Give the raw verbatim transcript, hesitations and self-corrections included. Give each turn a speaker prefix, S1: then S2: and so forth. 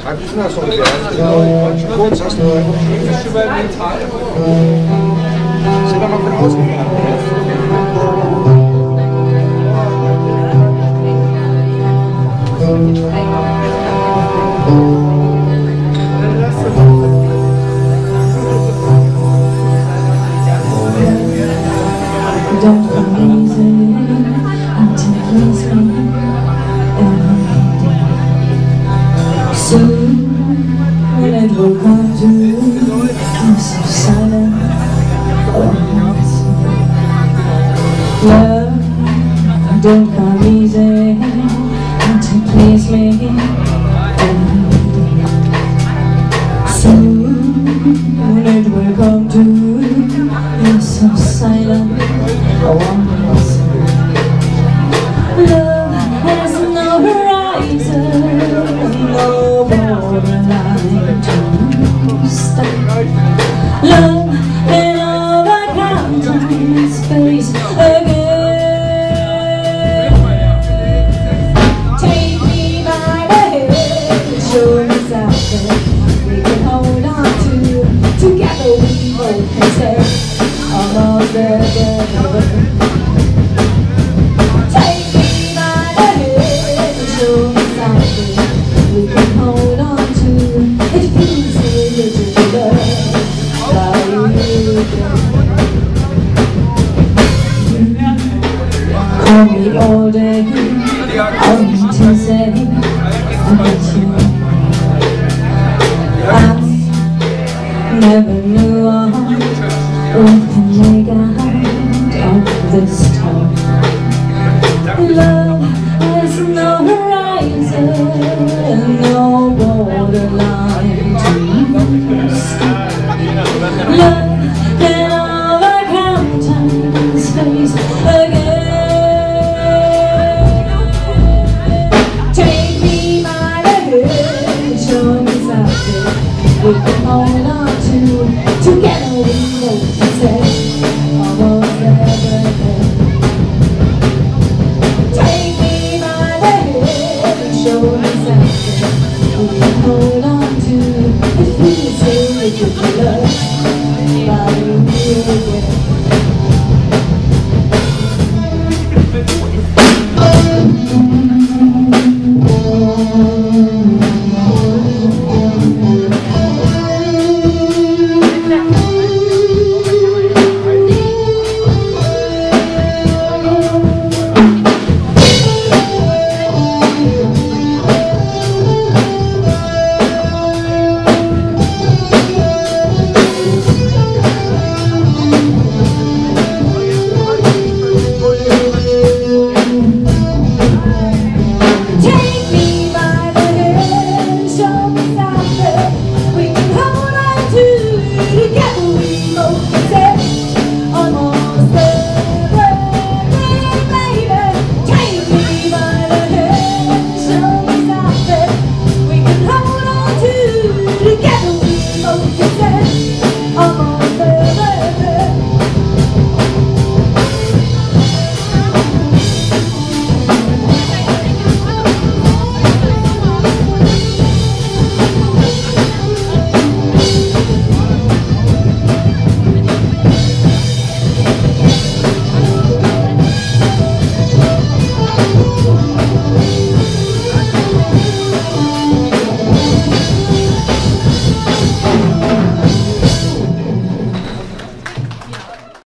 S1: Faktisk er sånn det er. Så godt så står det. Så da man kan også
S2: don't come easy until please me soon when it will come to I'm so silent love don't come easy until please me soon when it will come to you're so silent. I want to listen. Love has no horizon, no borderline to stop. Love can overcome time and space again. Take me by the head, show me something we can hold on to. Together we both can say, almost there. Take me by the head and show me something we can hold on to. It feels so good to love like you do. Call me all day, all to say about you. I never knew I would make out of this town. Love has no horizon, no borderline to stop. Love can overcome time and space again. Take me by the head and show me something we can hold on to. Together we both can say almost everything. Take me by the head and show